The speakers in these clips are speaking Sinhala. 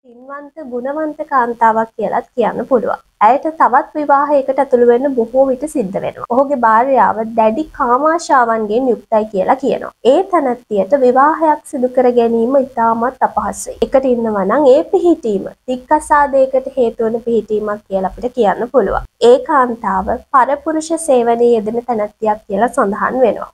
පින්වන්ත ගුණවන්ත කාන්තාවක් කියලාත් කියන්න පුළුවන්. ඇයට තවත් විවාහයකට ඇතුළු වෙන්න බොහෝ විට සිද්ධ වෙනවා. ඔහුගේ භාර්යාව දැඩි කාමාශාවන්ගෙන් යුක්තයි කියලා කියනවා. ඒ තනත්තියට විවාහයක් සිදු කර ගැනීම ඉතාමත් අපහසුයි. එකට ඉන්නවා නම් ඒ පිහිටීම දික්කසාදයකට හේතු වන පිහිටීමක් කියලා අපිට කියන්න පුළුවන්. ඒ කාන්තාව පරපුරුෂ සේවනයේ යෙදෙන තනත්තියක් කියලා සඳහන් වෙනවා.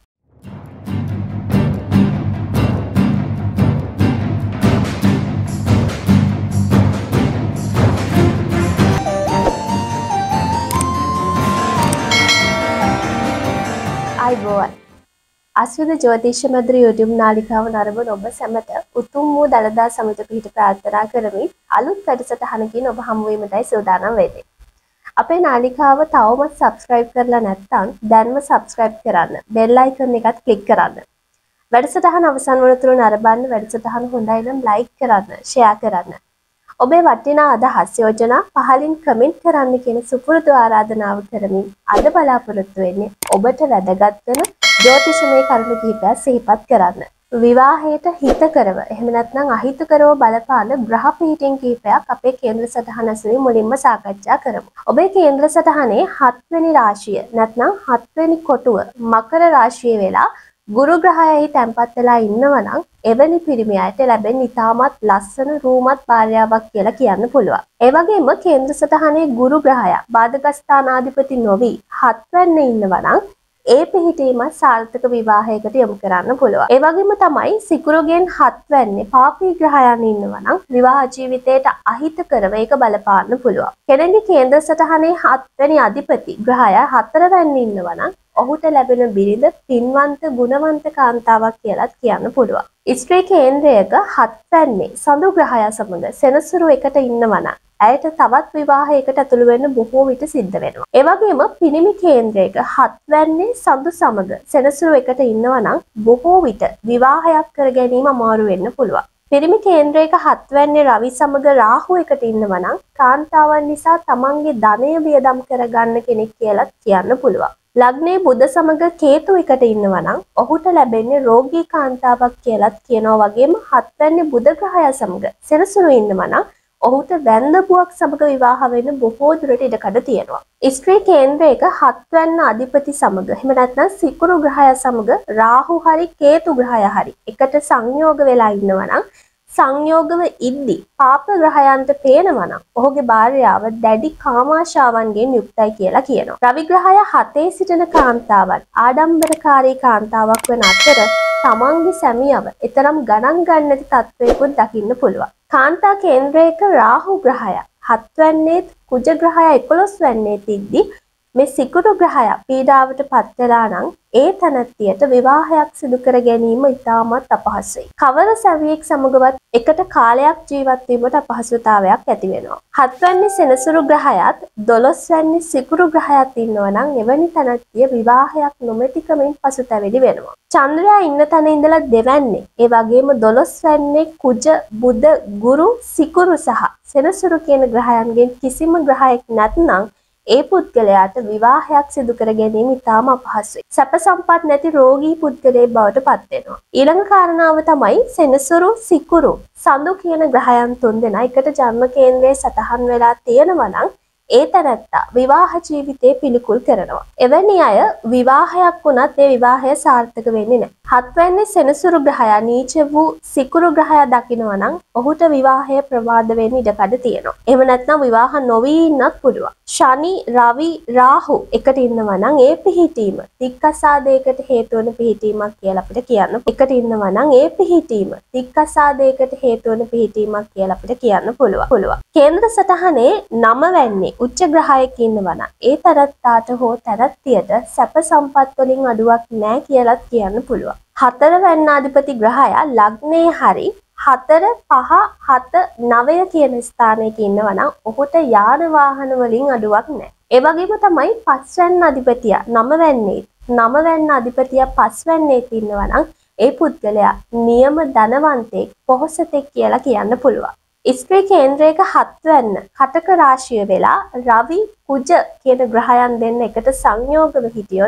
අයිබෝවන් අස්විද ජ්‍යොතිෂ මැදිරි YouTube නාලිකාව නරඹන ඔබ සැමට උතුම් වූ දළදා සමිත පිහිට ප්‍රාර්ථනා කරමින් අලුත් වැඩසටහනකින් ඔබ හමු වීමටයි සූදානම් වෙන්නේ. අපේ නාලිකාව තවමත් subscribe කරලා නැත්නම් දැන්ම subscribe කරන්න. bell icon එකත් click කරන්න. වැඩසටහන අවසන් වනතුරු නරඹන්න වැඩසටහන හොඳයි නම් like කරන්න, share කරන්න. ඔබේ වටිනා අදහස් යෝජනා පහලින් කමෙන්ට් කරන්න කියන සුපුරුදු ආරාධනාව කරමින් අද බලාපොරොත්තු වෙන්නේ ඔබට වැදගත් වෙන ජ්‍යොතිෂමය කරුණු කිහිපයක් සිහිපත් කරන්න. විවාහයට හිතකරව එහෙම නැත්නම් අහිතකරව බලපාන ග්‍රහ පිහිටීම් කිහිපයක් අපේ කේන්ද්‍ර සටහන ඇසුරින් මුලින්ම සාකච්ඡා කරමු. ඔබේ කේන්ද්‍ර සටහනේ 7 වෙනි රාශිය නැත්නම් 7 වෙනි කොටුව මකර රාශියේ වෙලා ගුරු ග්‍රහයයි තැන්පත් වෙලා ඉන්නවා නම් එවැනි පිරිමියාට ලැබෙන ඉතාමත් ලස්සන රූමත් භාර්යාවක් කියලා කියන්න පුළුවන්. ඒ වගේම කේන්ද්‍ර සටහනේ ගුරු ග්‍රහය බාධක ස්ථානාධිපති නොවි 7 වෙන්නේ ඉන්නවා නම් ඒ පිහිටීම සාර්ථක විවාහයකට යොමු කරන්න පුළුවන්. ඒ වගේම තමයි සිකුරුගෙන් 7 වෙන්නේ පාපී ග්‍රහයන් ඉන්නවා නම් විවාහ ජීවිතයට අහිත කරව ඒක බලපාන්න පුළුවන්. කෙනෙක්ගේ කේන්ද්‍ර සටහනේ 7 වෙනි අධිපති ග්‍රහය 4 වෙන්නේ ඉන්නවා නම් ඔහුට ලැබෙන බිරිඳ පින්වන්ත ගුණවන්ත කාන්තාවක් කියලාත් කියන්න පුළුවන්. ස්ත්‍රී කේන්ද්‍රයක 7 වෙන්නේ සඳු ග්‍රහය සමග සෙනසුරු එකට ඉන්නවා නම් ඇයට තවත් විවාහයකට ඇතුළු වෙන්න බොහෝ විට සිද්ධ වෙනවා. ඒ වගේම පිරිමි කේන්ද්‍රයක 7 වෙන්නේ සඳු සමග සෙනසුරු එකට ඉන්නවා නම් බොහෝ විට විවාහයක් කර ගැනීම අමාරු වෙන්න පුළුවන්. පිරිමි කේන්ද්‍රයක 7 වෙන්නේ රවි සමග රාහු එකට ඉන්නවා නම් කාන්තාවන් නිසා තමන්ගේ ධනය වියදම් කරගන්න කෙනෙක් කියලාත් කියන්න පුළුවන්. ලග්නයේ බුධ සමග කේතු එකට ඉන්නවා නම් ඔහුට ලැබෙන්නේ රෝගී කාන්තාවක් කියලාත් කියනවා. වගේම 7 වෙන්නේ බුධ ග්‍රහය සමග සෙනසුරු ඉන්නවා නම් ඔහුට වැන්දපුවක් සමග විවාහ වෙන්න බොහෝ දුරට ඉඩකඩ තියෙනවා. ස්ත්‍රී කේන්ද්‍රයක 7 වෙනි අධිපති සමග එහෙම නැත්නම් සිකුරු ග්‍රහය සමග රාහු හරි කේතු ග්‍රහය හරි එකට සංයෝග වෙලා ඉන්නවා නම් සංයෝගව ඉද්දි පාප ග්‍රහයන්ට පේනවා නම් ඔහුගේ භාර්යාව දැඩි කාමාශාවන්ගෙන් යුක්තයි කියලා කියනවා. රවි ග්‍රහය 7 සිටින කාන්තාවන් ආඩම්බරකාරී කාන්තාවක් වන අතර තමන්ගේ සැමියව එතරම් ගණන් ගන්න නැති තත්වයකුත් දකින්න පුළුවන්. කාන්තා කේන්ද්‍රයක රාහු ග්‍රහය 7 වෙන්නේ කුජ ග්‍රහය 11 වෙන්නේ තිද්දි මේ සිකුරු ග්‍රහය පීඩාවට පත් වෙලා නම් ඒ තනත්තියට විවාහයක් සිදු කර ගැනීම ඉතාමත් අපහසුයි. කවර සැමියෙක් සමගවත් එකට කාලයක් ජීවත් වීමට අපහසුතාවයක් ඇති වෙනවා. 7 වෙනි සෙනසුරු ග්‍රහයත් 12 වෙනි සිකුරු ග්‍රහයත් ඉන්නවා නම් එවැනි තනත්තිය විවාහයක් නොමැතිකමින් පසුතැවිලි වෙනවා. චන්ද්‍රයා ඉන්න තැන ඉඳලා දෙවන්නේ ඒ වගේම 12 වෙන්නේ කුජ බුධ ගුරු සිකුරු සහ සෙනසුරු කියන ග්‍රහයන්ගෙන් කිසිම ග්‍රහයක් නැත්නම් ඒ පුද්ගලයාට විවාහයක් සිදු කර ගැනීම ඉතාම අපහසුයි. සැප සම්පත් නැති රෝගී පුද්ගලයෙක් බවට පත් වෙනවා. ඊළඟ කාරණාව තමයි සෙනසුරු සිකුරු සඳු කියන ග්‍රහයන් තුන්දෙනා එකට ජන්ම කේන්ද්‍රයේ සතහන් වෙලා තියෙනවා නම් ඒ තැනැත්තා විවාහ ජීවිතේ පිළිකුල් කරනවා. එවැනි අය විවාහයක් වුණත් ඒ විවාහය සාර්ථක වෙන්නේ නැහැ. 7 වෙනි සෙනසුරු ග්‍රහය නීච වූ සිකුරු ග්‍රහය දකිනවා නම් ඔහුට විවාහය ප්‍රමාද වෙන්න ඉඩකඩ තියෙනවා. එහෙම නැත්නම් විවාහ නොවී ඉන්නත් පුළුවන්. ශනි රවි රාහු එකට ඉන්නවා නම් ඒ පිහිටීම දික්කසාදයකට හේතු වන පිහිටීමක් කියලා අපිට කියන්න. එකට ඉන්නවා නම් ඒ පිහිටීම දික්කසාදයකට හේතු වන පිහිටීමක් කියලා අපිට කියන්න පුළුවන්. කේන්ද්‍ර සටහනේ 9 වෙන්නේ උච්ච ග්‍රහයක ඉන්නවා නම් ඒ තරත්තාට හෝ තරත්තියට සැප සම්පත් වලින් අඩුවක් නැහැ කියලාත් කියන්න පුළුවන්. 4 වෙනි අධිපති ග්‍රහය ලග්නයේ හරි 4 5 7 9 කියන ස්ථානයක ඉන්නවා නම් ඔහුට යාන වාහන වලින් අඩුවක් නැහැ. ඒ වගේම තමයි 5 වෙනි අධිපතියා 9 වෙන්නේ 9 වෙනි අධිපතියා 5 වෙන්නේ ඉන්නවා නම් ඒ පුද්ගලයා නියම ධනවන්තයෙක් පොහොසතෙක් කියලා කියන්න පුළුවන්. ස්ත්‍රී කේන්ද්‍රයක 7 වෙන්න කටක රාශිය වෙලා රවි කුජ කියන ග්‍රහයන් දෙන්න එකට සංයෝගව හිටියොත්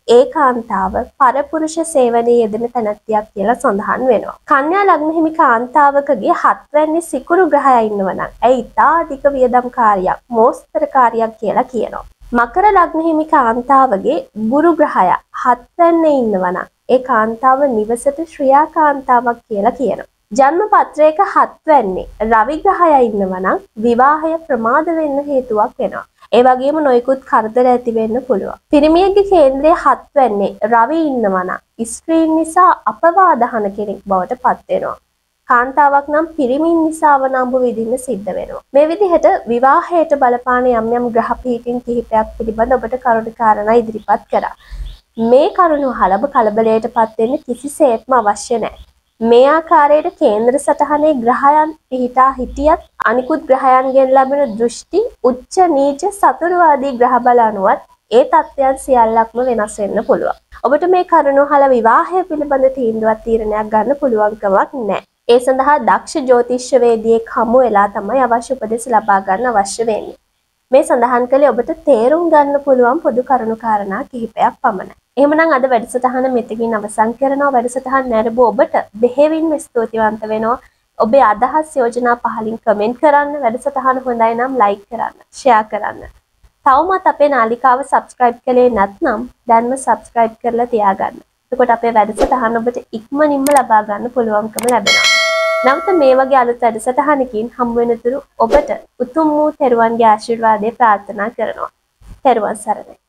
ඒකාන්තාව පරපුරුෂ සේවනයේ යෙදෙන තැනැත්තියක් කියලා සඳහන් වෙනවා. කන්‍යා ලග්න හිමි කාන්තාවකගේ 7 වැනි සිකුරු ග්‍රහය ඉන්නවා නම් ඇයි ඉතා අධික වියදම්කාරියක්, මෝස්තරකාරියක් කියලා කියනවා. මකර ලග්න හිමි කාන්තාවගේ ගුරු ග්‍රහය 7 වැන්නේ ඉන්නවා නම් ඒ කාන්තාව නිවසට ශ්‍රියා කාන්තාවක් කියලා කියනවා. ජන්ම පත්‍රයක 7 වැන්නේ රවි ග්‍රහය ඉන්නවා නම් විවාහය ප්‍රමාද වෙන්න හේතුවක් වෙනවා. ඒ වගේම නොයෙකුත් කරදර ඇති වෙන්න පුළුවන්. පිරිමියෙක්ගේ කේන්ද්‍රයේ 7 වැන්නේ රවි ඉන්නවා නම් ස්ත්‍රීන් නිසා අපවාදහන කෙනෙක් බවට පත් වෙනවා. කාන්තාවක් නම් පිරිමින් නිසා අවනම්බු විඳින්න සිද්ධ වෙනවා. මේ විදිහට විවාහයට බලපාන යම් යම් ග්‍රහ පීඨින් කිහිපයක් පිළිබඳ ඔබට කරුණු කාරණා ඉදිරිපත් කරා. මේ කරුණු අහලා ඔබ කලබලයටපත් වෙන්න කිසිසේත්ම අවශ්‍ය නැහැ. මේ ආකාරයට කේන්ද්‍ර සටහනේ ග්‍රහයන් පිහිටා හිටියත් අනිකුත් ග්‍රහයන්ගෙන් ලැබෙන දෘෂ්ටි උච්ච නීච සතුරු ආදී ග්‍රහ බල අනුවත් ඒ තත්ත්වයන් සියල්ලක්ම වෙනස් වෙන්න පුළුවන්. ඔබට මේ කරුණු අහලා විවාහය පිළිබඳ තීන්දුවක් තීරණයක් ගන්න පුළුවන් කමක් නැහැ. ඒ සඳහා දක්ෂ ජ්‍යොතිෂ්‍යවේදියෙක් හමු වෙලා තමයි අවශ්‍ය උපදෙස් ලබා ගන්න අවශ්‍ය වෙන්නේ. මේ සඳහන් කළේ ඔබට තේරුම් ගන්න පුළුවන් පොදු කරුණු කාරණා කිහිපයක් පමණයි. එහෙමනම් අද වැඩසටහන මෙතකින් අවසන් කරනවා. වැඩසටහන නැරඹු ඔබට බෙහෙවින්ම ස්තුතිවන්ත වෙනවා. ඔබේ අදහස් යෝජනා පහලින් කමෙන්ට් කරන්න. වැඩසටහන හොඳයි නම් ලයික් කරන්න, ෂෙයා කරන්න. තවමත් අපේ නාලිකාව සබ්ස්ක්‍රයිබ් කළේ නැත්නම් දැන්ම සබ්ස්ක්‍රයිබ් කරලා තියාගන්න. එතකොට අපේ වැඩසටහන ඔබට ඉක්මනින්ම ලබා ගන්න පුළුවන්කම ලැබෙනවා. නැවත මේ වගේ අලුත් වැඩසටහනකින් හමු වෙනතුරු ඔබට උතුම් වූ තෙරුවන්ගේ ආශිර්වාදය ප්‍රාර්ථනා කරනවා. තෙරුවන් සරණයි.